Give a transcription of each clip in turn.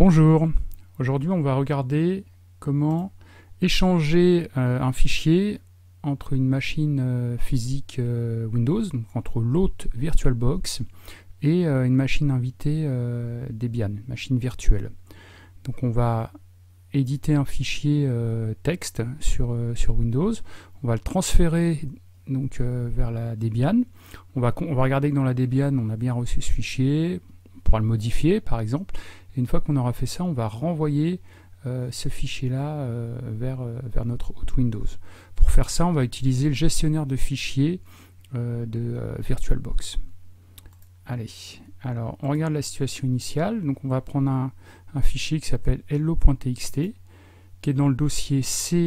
Bonjour, aujourd'hui on va regarder comment échanger un fichier entre une machine physique Windows, donc entre l'hôte VirtualBox et une machine invitée Debian, machine virtuelle. Donc on va éditer un fichier texte sur Windows, on va le transférer donc vers la Debian. On va regarder que dans la Debian on a bien reçu ce fichier, on pourra le modifier par exemple. Et une fois qu'on aura fait ça, on va renvoyer ce fichier-là vers notre hôte Windows. Pour faire ça, on va utiliser le gestionnaire de fichiers de VirtualBox. Allez, alors on regarde la situation initiale. Donc on va prendre un fichier qui s'appelle hello.txt, qui est dans le dossier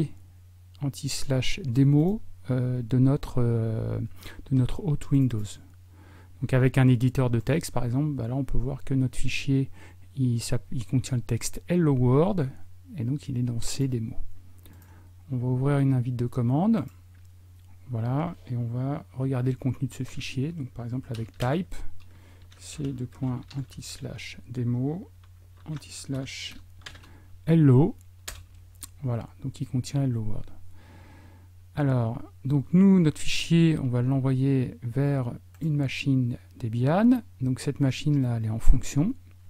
c/demo de notre hôte Windows. Donc avec un éditeur de texte, par exemple, bah là on peut voir que notre fichier il contient le texte Hello World et donc il est dans cdemo. On va ouvrir une invite de commande, voilà, et on va regarder le contenu de ce fichier. Donc par exemple avec type c:/demo /hello, voilà, donc il contient Hello World. Alors, donc nous, notre fichier, on va l'envoyer vers une machine Debian. Donc cette machine-là, elle est en fonction.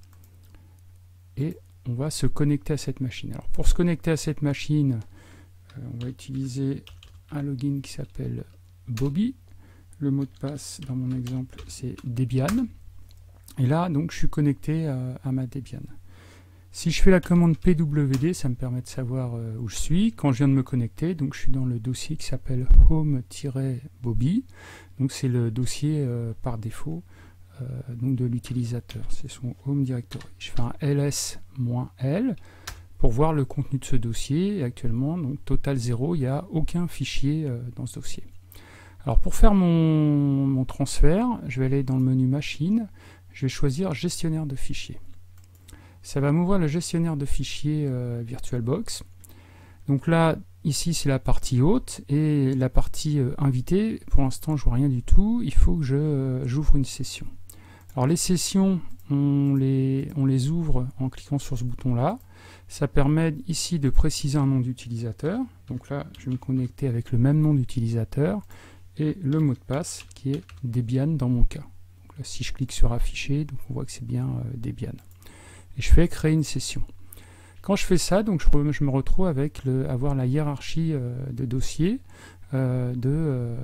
Et on va se connecter à cette machine. Alors pour se connecter à cette machine, on va utiliser un login qui s'appelle Bobby. Le mot de passe, dans mon exemple, c'est Debian. Et là, donc, je suis connecté à ma Debian. Si je fais la commande pwd, ça me permet de savoir où je suis. Quand je viens de me connecter, donc je suis dans le dossier qui s'appelle home-bobby. Donc c'est le dossier par défaut donc de l'utilisateur. C'est son home directory. Je fais un ls-l pour voir le contenu de ce dossier. Et actuellement, donc total 0, il n'y a aucun fichier dans ce dossier. Alors pour faire mon transfert, je vais aller dans le menu machine. Je vais choisir gestionnaire de fichiers. Ça va m'ouvrir le gestionnaire de fichiers VirtualBox. Donc là, ici, c'est la partie haute et la partie invitée. Pour l'instant, je vois rien du tout. Il faut que j'ouvre une session. Alors les sessions, on les ouvre en cliquant sur ce bouton-là. Ça permet ici de préciser un nom d'utilisateur. Donc là, je vais me connecter avec le même nom d'utilisateur et le mot de passe qui est Debian dans mon cas. Donc là, si je clique sur afficher, donc on voit que c'est bien Debian. Et je fais créer une session. Quand je fais ça, donc je me retrouve avec avoir la hiérarchie de dossiers de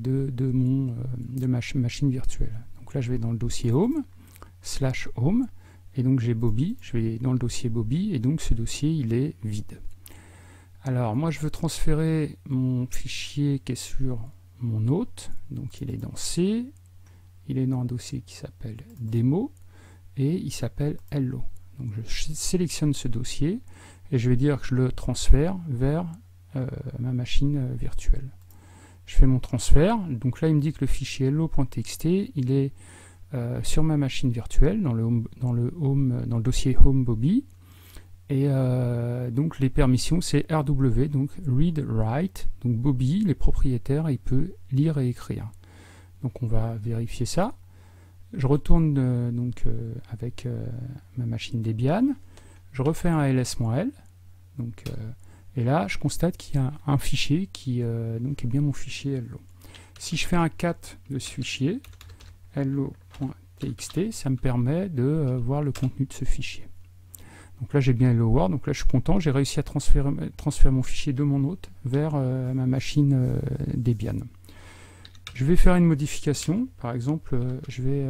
ma machine virtuelle. Donc là, je vais dans le dossier home, /home, et donc j'ai Bobby, je vais dans le dossier Bobby, et donc ce dossier, il est vide. Alors, moi, je veux transférer mon fichier qui est sur mon hôte, donc il est dans C, il est dans un dossier qui s'appelle démo, et il s'appelle hello. Donc je sélectionne ce dossier et je vais dire que je le transfère vers ma machine virtuelle. Je fais mon transfert, donc là il me dit que le fichier hello.txt il est sur ma machine virtuelle dans le dossier home Bobby, et donc les permissions c'est RW, donc read write, donc Bobby, les propriétaires, il peut lire et écrire. Donc on va vérifier ça. Je retourne avec ma machine Debian, je refais un ls-l, et là je constate qu'il y a un fichier qui est bien mon fichier hello. Si je fais un cat de ce fichier, hello.txt, ça me permet de voir le contenu de ce fichier. Donc là j'ai bien Hello World, donc là je suis content, j'ai réussi à transférer mon fichier de mon hôte vers ma machine Debian. Je vais faire une modification, par exemple, je vais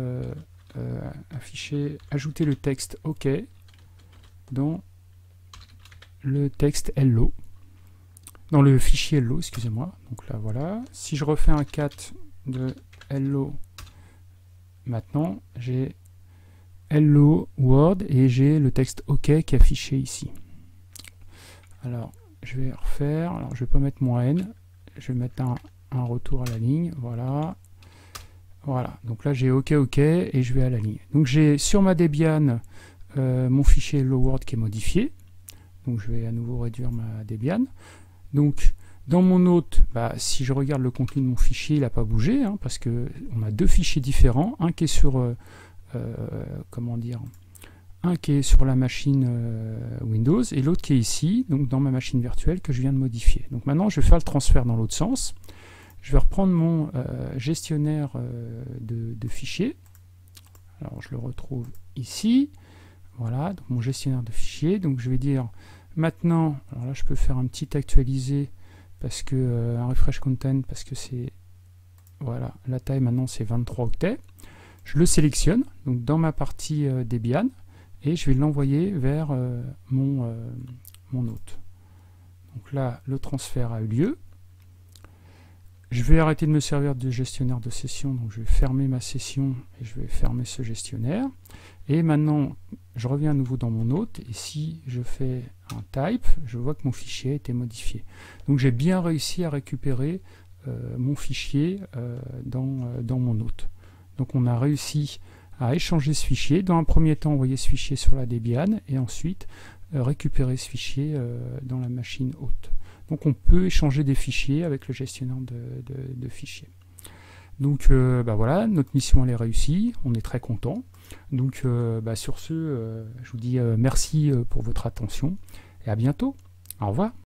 ajouter le texte OK dans le texte hello, dans le fichier hello, excusez-moi. Donc là, voilà. Si je refais un cat de hello, maintenant, j'ai hello world et j'ai le texte OK qui est affiché ici. Alors, je vais refaire, alors je vais pas mettre mon N, je vais mettre un retour à la ligne, voilà, donc là j'ai OK et je vais à la ligne. Donc j'ai sur ma Debian mon fichier Hello World qui est modifié, donc je vais à nouveau réduire ma Debian. Donc dans mon hôte, si je regarde le contenu de mon fichier, il n'a pas bougé, parce que on a deux fichiers différents, un qui est sur comment dire, un qui est sur la machine Windows et l'autre qui est ici, donc dans ma machine virtuelle que je viens de modifier. Donc maintenant, je vais faire le transfert dans l'autre sens. Je vais reprendre mon gestionnaire de fichiers. Alors, je le retrouve ici. Voilà, donc mon gestionnaire de fichiers. Donc, je vais dire maintenant, alors là, je peux faire un petit actualisé parce que un refresh content parce que c'est voilà, la taille maintenant c'est 23 octets. Je le sélectionne donc dans ma partie Debian et je vais l'envoyer vers mon hôte. Donc là, le transfert a eu lieu. Je vais arrêter de me servir de gestionnaire de session, donc je vais fermer ma session et je vais fermer ce gestionnaire. Et maintenant, je reviens à nouveau dans mon hôte et si je fais un type, je vois que mon fichier a été modifié. Donc j'ai bien réussi à récupérer mon fichier dans mon hôte. Donc on a réussi à échanger ce fichier. Dans un premier temps, envoyer ce fichier sur la Debian et ensuite récupérer ce fichier dans la machine hôte. Donc on peut échanger des fichiers avec le gestionnaire de fichiers. Donc voilà, notre mission elle est réussie, on est très content. Donc sur ce, je vous dis merci pour votre attention et à bientôt. Au revoir.